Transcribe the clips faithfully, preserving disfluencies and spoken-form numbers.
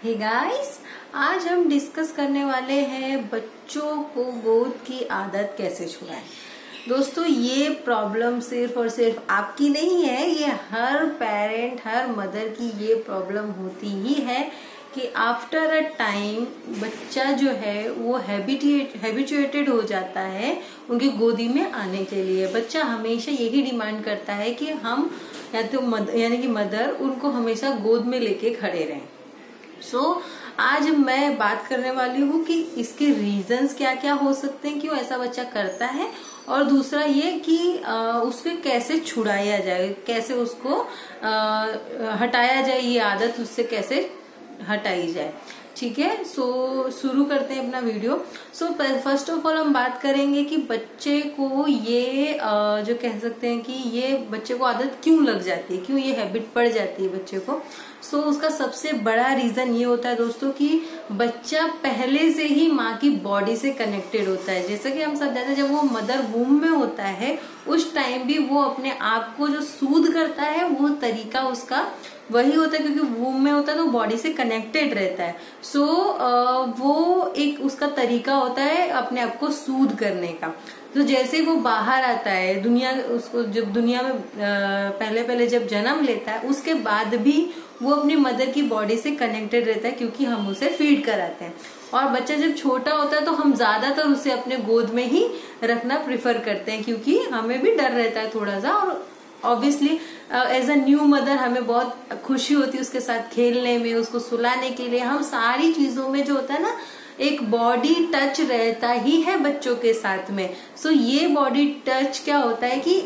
Hey guys, आज हम discuss करने वाले हैं बच्चों को गोद की आदत कैसे छुड़ाएं। दोस्तों, ये प्रॉब्लम सिर्फ और सिर्फ आपकी नहीं है, ये हर पेरेंट, हर मदर की ये प्रॉब्लम होती ही है कि आफ्टर अ टाइम बच्चा जो है वो हैबिटेट हैबिचुएटेड हो जाता है उनकी गोदी में आने के लिए। बच्चा हमेशा यही डिमांड करता है कि हम या तो मद, यानी कि मदर उनको हमेशा गोद में लेके खड़े रहें। सो so, आज मैं बात करने वाली हूँ कि इसके रीजंस क्या क्या हो सकते हैं, क्यों ऐसा बच्चा करता है, और दूसरा ये कि आ, उसको कैसे छुड़ाया जाए, कैसे उसको आ, हटाया जाए, ये आदत उससे कैसे हटाई जाए। ठीक है, सो so, शुरू करते हैं अपना video. So first of all हम बात करेंगे कि बच्चे को ये आ, जो कह सकते हैं कि ये बच्चे को आदत क्यों लग जाती है, क्यों ये हैबिट पड़ जाती है बच्चे को। सो so, उसका सबसे बड़ा रीजन ये होता है दोस्तों कि बच्चा पहले से ही माँ की बॉडी से कनेक्टेड होता है। जैसा कि हम सब जानते हैं, जब वो मदर वूम में होता है उस टाइम भी वो अपने आप को जो सूद करता है वो तरीका उसका वही होता है, क्योंकि वूम में होता है तो बॉडी से कनेक्टेड रहता है। सो so, वो एक उसका तरीका होता है अपने आप को सूद करने का। तो जैसे वो बाहर आता है दुनिया, उसको जब दुनिया में पहले पहले जब जन्म लेता है उसके बाद भी वो अपनी मदर की बॉडी से कनेक्टेड रहता है, क्योंकि हम उसे फीड कराते हैं। और बच्चा जब छोटा होता है तो हम ज्यादातर उसे अपने गोद में ही रखना प्रिफर करते हैं, क्योंकि हमें भी डर रहता है थोड़ा सा। और obviously as a new mother हमें बहुत खुशी होती है उसके साथ खेलने में, उसको सुलाने के लिए। हम सारी चीजों में जो होता है ना, एक बॉडी टच रहता ही है बच्चों के साथ में। सो so, ये बॉडी टच क्या होता है कि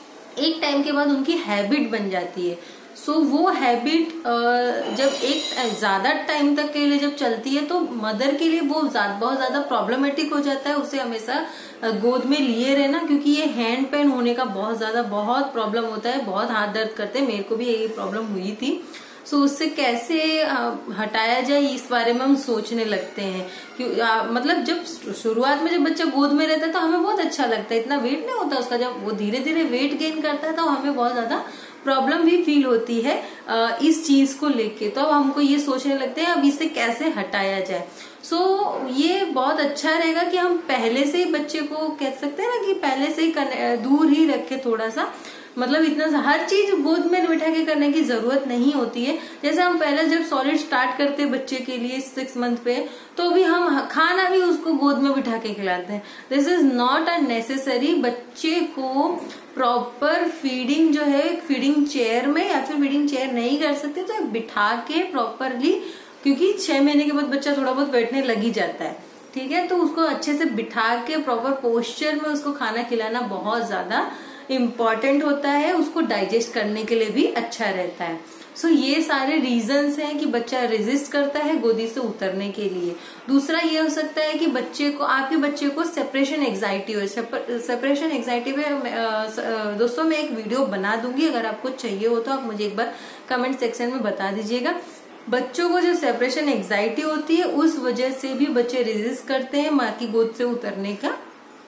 एक टाइम के बाद उनकी हैबिट बन जाती है। सो so, वो हैबिट जब एक ज्यादा टाइम तक के लिए जब चलती है तो मदर के लिए वो बहुत ज्यादा प्रॉब्लमेटिक हो जाता है उसे हमेशा गोद में लिए रहना, क्योंकि ये हैंड पेन होने का बहुत ज्यादा बहुत प्रॉब्लम होता है, बहुत हाथ दर्द करते हैं। मेरे को भी यही प्रॉब्लम हुई थी। सो so, उससे कैसे हटाया जाए इस बारे में हम सोचने लगते हैं। कि आ, मतलब जब शुरुआत में जब बच्चा गोद में रहता है तो हमें बहुत अच्छा लगता है, इतना वेट नहीं होता उसका। जब वो धीरे धीरे वेट गेन करता है तो हमें बहुत ज्यादा प्रॉब्लम भी फील होती है इस चीज को लेके। तो अब हमको ये सोचने लगते हैं अब इसे कैसे हटाया जाए। सो so, ये बहुत अच्छा रहेगा कि हम पहले से ही बच्चे को कह सकते हैं ना कि पहले से ही दूर ही रखे थोड़ा सा। मतलब इतना हर चीज गोद में बिठा के करने की जरूरत नहीं होती है। जैसे हम पहले जब सॉलिड स्टार्ट करते हैं बच्चे के लिए सिक्स मंथ पे, तो भी हम खाना भी उसको गोद में बिठा के खिलाते हैं। This is not a necessary. बच्चे को प्रॉपर फीडिंग जो है फीडिंग चेयर में, या फिर फीडिंग चेयर नहीं कर सकते तो बिठा के प्रॉपरली, क्योंकि छह महीने के बाद बच्चा थोड़ा बहुत बैठने लग ही जाता है। ठीक है, तो उसको अच्छे से बिठा के प्रॉपर पोस्चर में उसको खाना खिलाना बहुत ज्यादा इम्पॉर्टेंट होता है, उसको डाइजेस्ट करने के लिए भी अच्छा रहता है। सो so, ये सारे रीजंस हैं कि बच्चा रेजिस्ट करता है गोदी से उतरने के लिए। दूसरा ये हो सकता है कि बच्चे को, आपके बच्चे को सेपरेशन एंजाइटी हो। सेपरेशन एंजाइटी पे दोस्तों मैं एक वीडियो बना दूंगी, अगर आपको चाहिए हो तो आप मुझे एक बार कमेंट सेक्शन में बता दीजिएगा। बच्चों को जो सेपरेशन एंजाइटी होती है उस वजह से भी बच्चे रेजिस्ट करते हैं माँ की गोद से उतरने का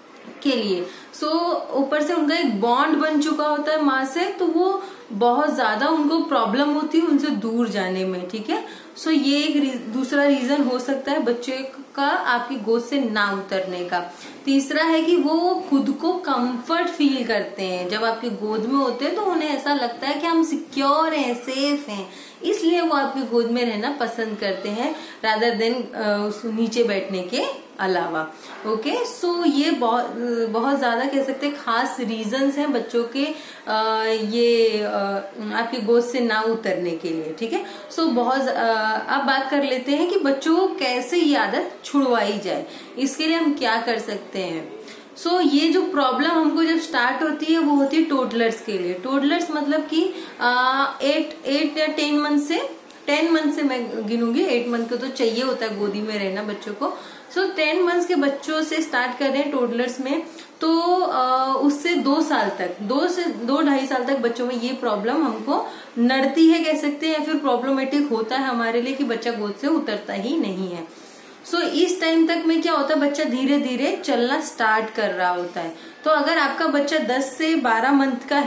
के लिए। सो so, ऊपर से उनका एक बॉन्ड बन चुका होता है माँ से, तो वो बहुत ज्यादा उनको प्रॉब्लम होती है उनसे दूर जाने में। ठीक है, सो so, ये एक री, दूसरा रीजन हो सकता है बच्चे का आपकी गोद से ना उतरने का। तीसरा है कि वो खुद को कंफर्ट फील करते हैं जब आपकी गोद में होते हैं, तो उन्हें ऐसा लगता है कि हम सिक्योर हैं, सेफ हैं, इसलिए वो आपकी गोद में रहना पसंद करते हैं रादर देन उस नीचे बैठने के अलावा। ओके, सो so ये बहुत बहुत ज्यादा कह सकते हैं खास रीजंस हैं बच्चों के आ, ये आ, आपकी गोद से ना उतरने के लिए। ठीक है, सो so बहुत आ, अब बात कर लेते हैं कि बच्चों को कैसे ये आदत छुड़वाई जाए, इसके लिए हम क्या कर सकते हैं। सो so, ये जो प्रॉब्लम हमको जब स्टार्ट होती है वो होती है टोडलर्स के लिए। टोडलर्स मतलब कि एट एट या टेन मंथ से टेन मंथ से मैं गिनूंगी, एट मंथ को तो चाहिए होता है गोदी में रहना बच्चों को। सो टेन मंथ्स के बच्चों से स्टार्ट कर रहे हैं टोडलर्स में, तो आ, उससे दो साल तक दो से दो ढाई साल तक बच्चों में ये प्रॉब्लम हमको नड़ती है कह सकते हैं, या फिर प्रॉब्लमेटिक होता है हमारे लिए कि बच्चा गोद से उतरता ही नहीं है। सो so, इस टाइम तक में क्या होता है, बच्चा धीरे धीरे चलना स्टार्ट कर रहा होता है। तो अगर आपका बच्चा दस से बारह मंथ का है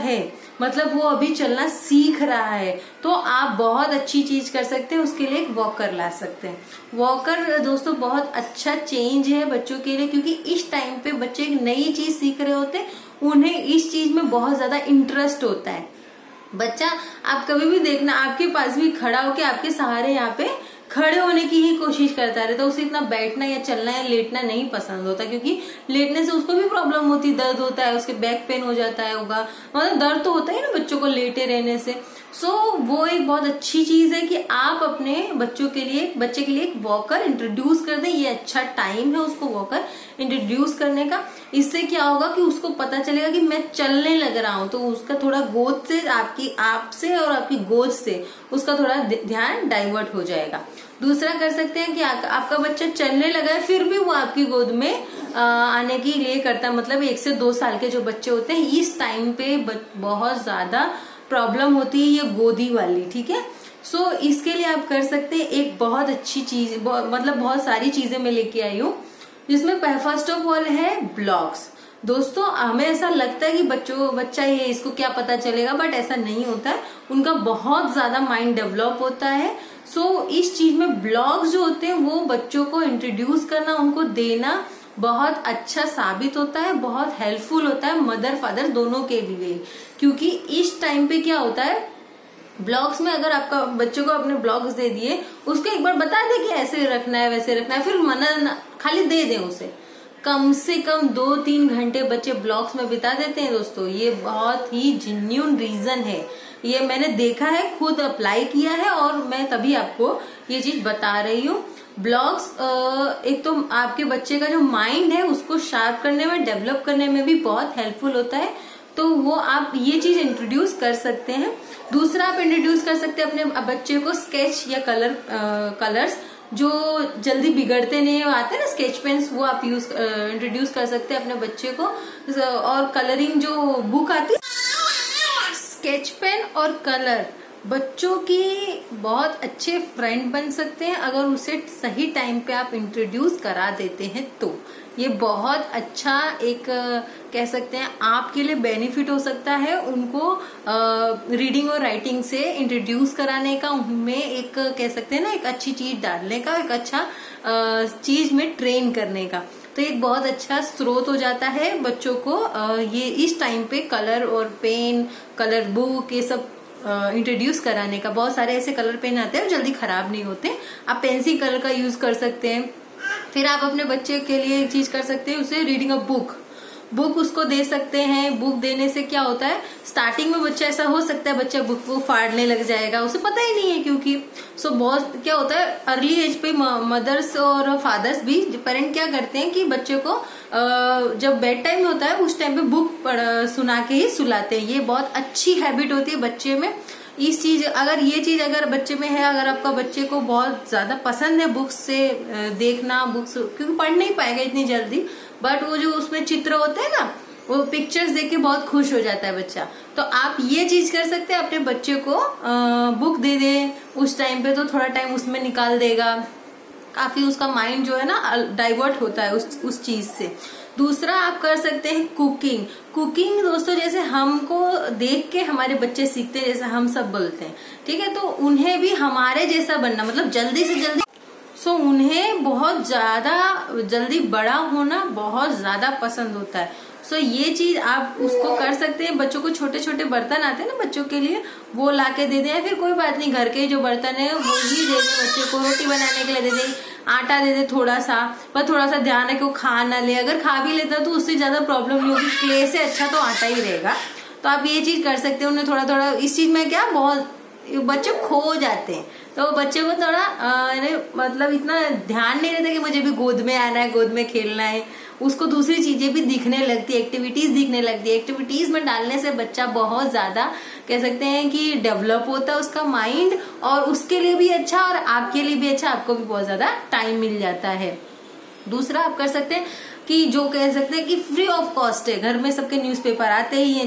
मतलब वो अभी चलना सीख रहा है, तो आप बहुत अच्छी चीज कर सकते हैं, उसके लिए एक वॉकर ला सकते हैं। वॉकर दोस्तों बहुत अच्छा चेंज है बच्चों के लिए, क्योंकि इस टाइम पे बच्चे एक नई चीज सीख रहे होते हैं, उन्हें इस चीज में बहुत ज्यादा इंटरेस्ट होता है। बच्चा आप कभी भी देखना आपके पास भी खड़ा होके आपके सहारे यहाँ पे खड़े होने की ही कोशिश करता रहता है, उसे इतना बैठना या चलना या लेटना नहीं पसंद होता, क्योंकि लेटने से उसको भी प्रॉब्लम होती है, दर्द होता है, उसके बैक पेन हो जाता है होगा, मतलब दर्द तो होता है ना बच्चों को लेटे रहने से। सो so, वो एक बहुत अच्छी चीज है कि आप अपने बच्चों के लिए बच्चे के लिए एक वॉकर इंट्रोड्यूस कर दें। ये अच्छा टाइम है उसको वॉकर इंट्रोड्यूस करने का। इससे क्या होगा कि उसको पता चलेगा कि मैं चलने लग रहा हूँ, तो उसका थोड़ा गोद से आपकी आपसे और आपकी गोद से उसका थोड़ा ध्यान डाइवर्ट हो जाएगा। दूसरा कर सकते हैं कि आ, आपका बच्चा चलने लगा है फिर भी वो आपकी गोद में आ, आने के लिए करता है। मतलब एक से दो साल के जो बच्चे होते हैं इस टाइम पे बहुत ज्यादा प्रॉब्लम होती है ये गोदी वाली, ठीक है। सो so, इसके लिए आप कर सकते हैं एक बहुत अच्छी चीज, मतलब बहुत सारी चीजें मैं लेके आई हूँ, जिसमें फर्स्ट ऑफ ऑल है ब्लॉक्स। दोस्तों हमें ऐसा लगता है कि बच्चों बच्चा ये इसको क्या पता चलेगा, बट ऐसा नहीं होता है, उनका बहुत ज्यादा माइंड डेवलप होता है। सो so, इस चीज में ब्लॉग्स जो होते हैं वो बच्चों को इंट्रोड्यूस करना, उनको देना बहुत अच्छा साबित होता है, बहुत हेल्पफुल होता है मदर फादर दोनों के लिए। क्योंकि इस टाइम पे क्या होता है, ब्लॉग्स में अगर आपका बच्चों को अपने ब्लॉग्स दे दिए, उसको एक बार बता दे कि ऐसे रखना है वैसे रखना है, फिर मना खाली दे दें उसे, कम से कम दो तीन घंटे बच्चे ब्लॉग्स में बिता देते हैं। दोस्तों ये बहुत ही जेन्युइन रीजन है, ये मैंने देखा है, खुद अप्लाई किया है और मैं तभी आपको ये चीज बता रही हूँ। ब्लॉग्स एक तो आपके बच्चे का जो माइंड है उसको शार्प करने में, डेवलप करने में भी बहुत हेल्पफुल होता है, तो वो आप ये चीज इंट्रोड्यूस कर सकते हैं। दूसरा आप इंट्रोड्यूस कर सकते हैं अपने बच्चे को स्केच या कलर कलर्स जो जल्दी बिगड़ते नहीं आते ना, स्केच पेन्स, वो आप यूज इंट्रोड्यूस कर सकते हैं अपने बच्चे को। और कलरिंग जो बुक आती है, स्केच पेन और कलर बच्चों की बहुत अच्छे फ्रेंड बन सकते हैं अगर उसे सही टाइम पे आप इंट्रोड्यूस करा देते हैं तो। ये बहुत अच्छा एक कह सकते हैं आपके लिए बेनिफिट हो सकता है उनको रीडिंग और राइटिंग से इंट्रोड्यूस कराने का, उनमें एक कह सकते हैं ना एक अच्छी चीज डालने का, एक अच्छा चीज में ट्रेन करने का। तो एक बहुत अच्छा स्रोत हो जाता है बच्चों को ये इस टाइम पे कलर और पेन, कलर बुक, ये सब इंट्रोड्यूस uh, कराने का। बहुत सारे ऐसे कलर पेन आते हैं जल्दी खराब नहीं होते, आप पेंसिल कलर का यूज कर सकते हैं। फिर आप अपने बच्चे के लिए एक चीज कर सकते हैं, उसे रीडिंग अ बुक बुक उसको दे सकते हैं। बुक देने से क्या होता है, स्टार्टिंग में बच्चा ऐसा हो सकता है बच्चा बुक को फाड़ने लग जाएगा, उसे पता ही नहीं है, क्योंकि सो बहुत क्या होता है अर्ली एज पे मदर्स और फादर्स भी, पेरेंट क्या करते हैं कि बच्चे को जब बेड टाइम होता है उस टाइम पे बुक सुना के ही सुलाते हैं। ये बहुत अच्छी हैबिट होती है बच्चे में। इस चीज अगर ये चीज अगर बच्चे में है, अगर आपका बच्चे को बहुत ज्यादा पसंद है बुक्स से देखना, बुक्स क्योंकि पढ़ नहीं पाएगा इतनी जल्दी, बट वो जो उसमें चित्र होते हैं ना, वो पिक्चर्स देख के बहुत खुश हो जाता है बच्चा। तो आप ये चीज कर सकते हैं, अपने बच्चे को बुक दे दें उस टाइम पे, तो थोड़ा टाइम उसमें निकाल देगा, काफी उसका माइंड जो है ना डाइवर्ट होता है उस उस चीज से। दूसरा आप कर सकते हैं कुकिंग। कुकिंग दोस्तों जैसे हमको देख के हमारे बच्चे सीखते हैं, जैसे हम सब बोलते हैं, ठीक है, तो उन्हें भी हमारे जैसा बनना, मतलब जल्दी से जल्दी सो so, उन्हें बहुत ज्यादा जल्दी बड़ा होना बहुत ज्यादा पसंद होता है। सो so, ये चीज आप उसको कर सकते हैं। बच्चों को छोटे छोटे बर्तन आते हैं ना बच्चों के लिए, वो ला के दे दें, फिर कोई बात नहीं घर के जो बर्तन है वो ही दे दें बच्चे को, रोटी बनाने के लिए दे दें, आटा दे दे थोड़ा सा, पर थोड़ा सा ध्यान है कि वो खा ना ले, अगर खा भी लेता तो उससे ज्यादा प्रॉब्लम नहीं होगी, क्ले से अच्छा तो आटा ही रहेगा। तो आप ये चीज कर सकते हैं। उन्हें थोड़ा थोड़ा इस चीज में क्या बहुत बच्चे खो जाते हैं, तो बच्चे को थोड़ा आ, मतलब इतना ध्यान नहीं रहता कि मुझे भी गोद में आना है, गोद में खेलना है, उसको दूसरी चीजें भी दिखने लगती है, एक्टिविटीज दिखने लगती है। एक्टिविटीज में डालने से बच्चा बहुत ज्यादा कह सकते हैं कि डेवलप होता है उसका माइंड, और उसके लिए भी अच्छा और आपके लिए भी अच्छा, आपको भी बहुत ज्यादा टाइम मिल जाता है। दूसरा आप कर सकते हैं कि जो कह सकते हैं कि फ्री ऑफ कॉस्ट है, घर में सबके न्यूज़पेपर आते ही हैं, जो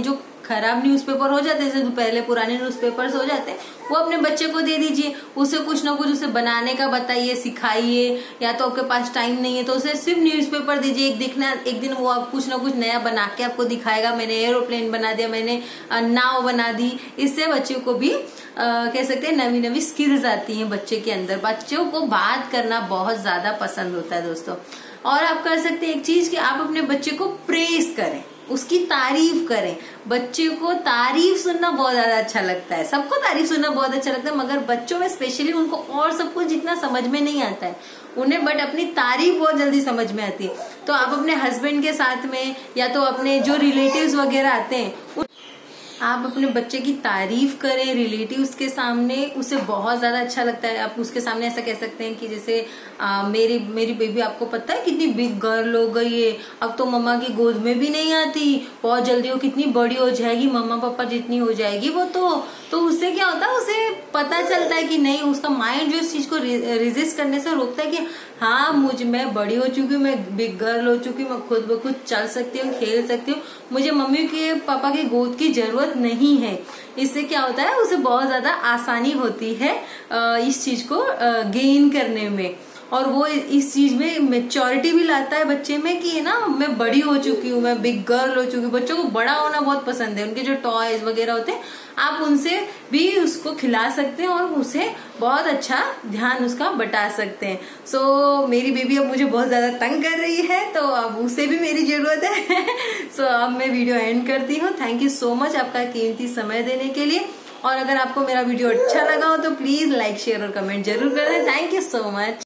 खराब न्यूज़पेपर हो जाते हैं, जैसे पहले पुराने न्यूज़पेपर्स हो जाते हैं, वो अपने बच्चे को दे दीजिए। उसे कुछ ना कुछ उसे बनाने का बताइए, सिखाइए। या तो आपके पास टाइम नहीं है तो उसे सिर्फ न्यूज़पेपर दीजिए। एक दिखना एक दिन वो आप कुछ ना कुछ नया बना के आपको दिखाएगा, मैंने एरोप्लेन बना दिया, मैंने नाव बना दी। इससे बच्चों को भी आ, कह सकते हैं नवी नवी स्किल्स आती हैं बच्चे के अंदर। बच्चों को बात करना बहुत ज्यादा पसंद होता है दोस्तों। और आप कर सकते हैं एक चीज कि आप अपने बच्चे को प्रेज करें, उसकी तारीफ करें। बच्चे को तारीफ सुनना बहुत ज्यादा अच्छा लगता है, सबको तारीफ सुनना बहुत अच्छा लगता है, मगर बच्चों में स्पेशली उनको और सब कुछ जितना समझ में नहीं आता है उन्हें, बट अपनी तारीफ बहुत जल्दी समझ में आती है। तो आप अपने हस्बैंड के साथ में या तो अपने जो रिलेटिव्स वगैरह आते हैं आप अपने बच्चे की तारीफ करें रिलेटिव्स के सामने, उसे बहुत ज्यादा अच्छा लगता है। आप उसके सामने ऐसा कह सकते हैं कि जैसे आ, मेरी मेरी बेबी आपको पता है कितनी बिग गर्ल हो गई है, अब तो मम्मा की गोद में भी नहीं आती, बहुत जल्दी वो कितनी बड़ी हो जाएगी, मम्मा पापा जितनी हो जाएगी वो तो तो उससे क्या होता है, उसे पता चलता है कि नहीं, उसका माइंड जो इस चीज को रेजिस्ट करने से रोकता है कि हाँ मुझ मैं बड़ी हो चुकी हूँ, मैं बिग गर्ल हो चुकी हूँ, मैं खुद ब खुद चल सकती हूँ, खेल सकती हूँ, मुझे मम्मी के पापा की गोद की जरूरत नहीं है। इससे क्या होता है, उसे बहुत ज्यादा आसानी होती है इस चीज को गेन करने में, और वो इस चीज में मेच्योरिटी भी लाता है बच्चे में कि ना मैं बड़ी हो चुकी हूँ, मैं बिग गर्ल हो चुकी हूँ। बच्चों को बड़ा होना बहुत पसंद है, उनके जो टॉयज वगैरह होते हैं आप उनसे भी उसको खिला सकते हैं और उसे बहुत अच्छा ध्यान उसका बटा सकते हैं। सो so, मेरी बेबी अब मुझे बहुत ज्यादा तंग कर रही है तो अब उसे भी मेरी जरूरत है। सो so, अब मैं वीडियो एंड करती हूँ। थैंक यू सो मच आपका कीमती समय देने के लिए, और अगर आपको मेरा वीडियो अच्छा लगा हो तो प्लीज लाइक शेयर और कमेंट जरूर कर दें। Thank you so much.